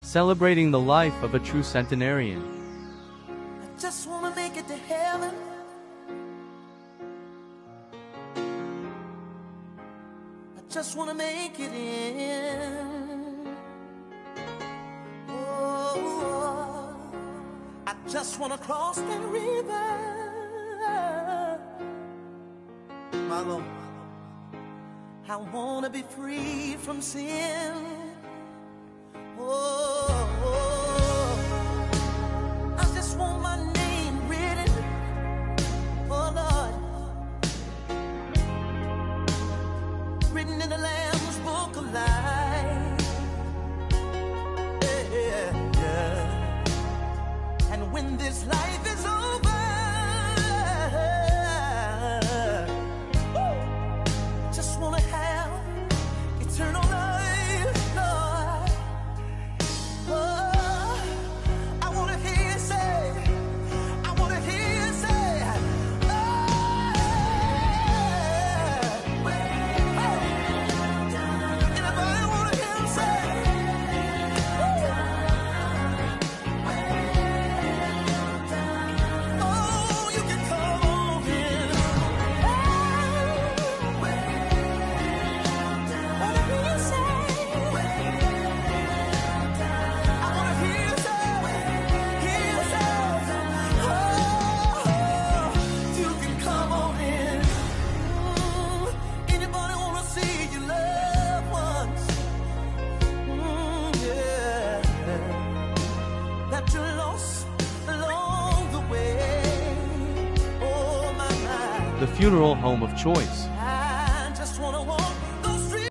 celebrating the life of a true centenarian. I just wanna make it to heaven. I just wanna make it in. Oh, I just wanna cross that river. My Lord, I wanna be free from sin. Oh, I just want my name written, oh Lord, written in the Lamb's Book of Life. Yeah, yeah. And when this life is over, just wanna have eternal life, Lord. Oh, I wanna hear you say, I wanna hear you say, oh, anybody wanna hear him say, oh, you can come on in. Wanna hear you say, I wanna hear you say, oh, you can come on in. Anybody wanna see your loved ones? Yeah, that you lost along the way. Oh my, my. The funeral home of choice.